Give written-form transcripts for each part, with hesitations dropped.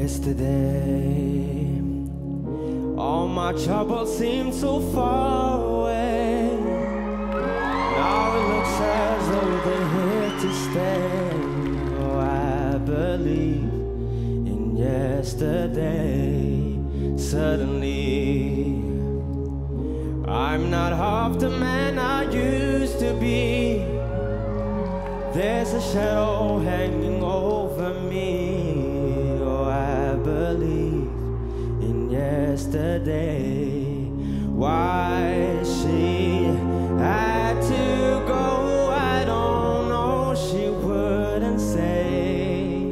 yesterday. All my troubles seem so far away. Now it looks as though they're here to stay. Oh, I believe in yesterday. Suddenly I'm not half the man I used to be. There's a shadow hanging over me. Oh, I believe in yesterday. Why she had to go, I don't know, she wouldn't say.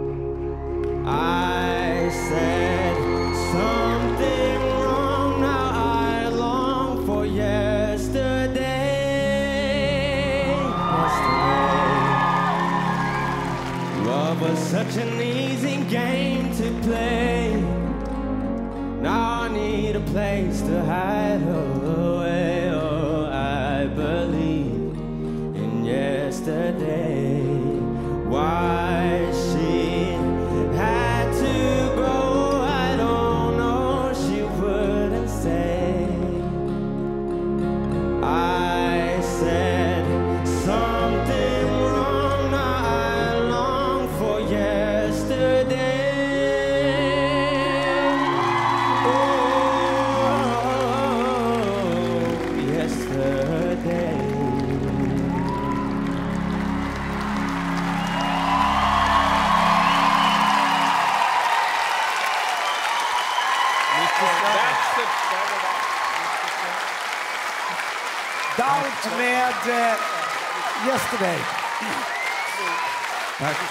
I said something wrong, now I long for yesterday. Love was such an easy game to play. Now I need a place to hide away. Oh, I believe in yesterday. Why she had to go, I don't know, she wouldn't say. I said something wrong, now I long for yesterday. Oh, yesterday. Doubt med Yesterday. Tack.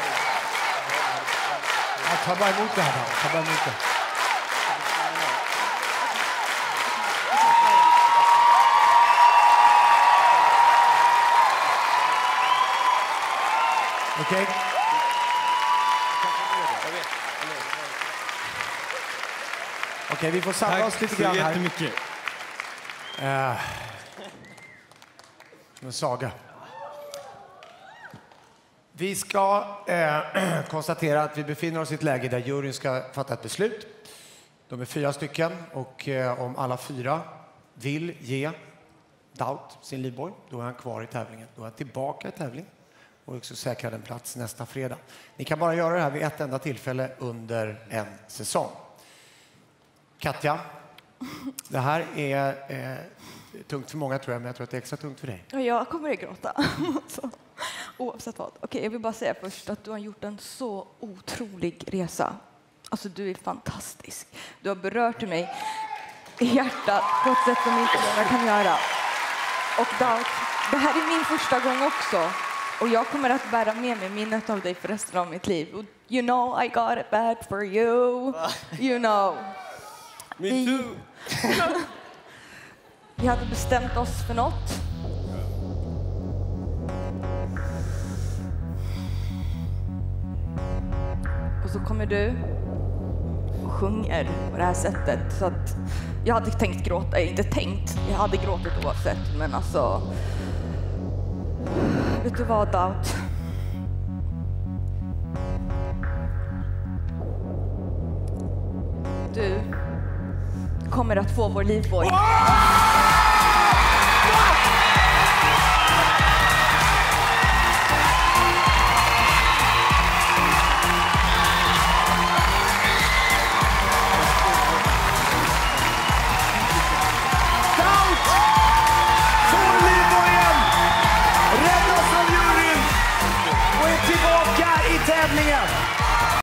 Jag tar bara emot det här. Ta bara emot det. Okej. Okej, vi får samla oss lite grann här. Tack så jättemycket. En saga. Vi ska konstatera att vi befinner oss i ett läge där juryn ska fatta ett beslut. De är 4 stycken och om alla 4 vill ge Doubt sin livboj, då är han kvar i tävlingen. Då är han tillbaka i tävlingen och också säkrar en plats nästa fredag. Ni kan bara göra det här vid ett enda tillfälle under en säsong. Katja, det här är tungt för många tror jag, men jag tror att det är extra tungt för dig. Ja, jag kommer att gråta. Så, oavsett vad. Okej, jag vill bara säga först att du har gjort en så otrolig resa. Alltså, du är fantastisk. Du har berört mig i hjärtat på ett sätt som inte många kan göra. Och Doubt, det här är min första gång också. Och jag kommer att bära med mig minnet av dig för resten av mitt liv. You know I got it bad for you. You know. Me too. Vi hade bestämt oss för något. Och så kommer du och sjunger på det här sättet. Så att jag hade tänkt gråta, inte tänkt. Jag hade gråtit oavsett, men alltså... Vet du vad, Doubt? Du kommer att få vår livboj.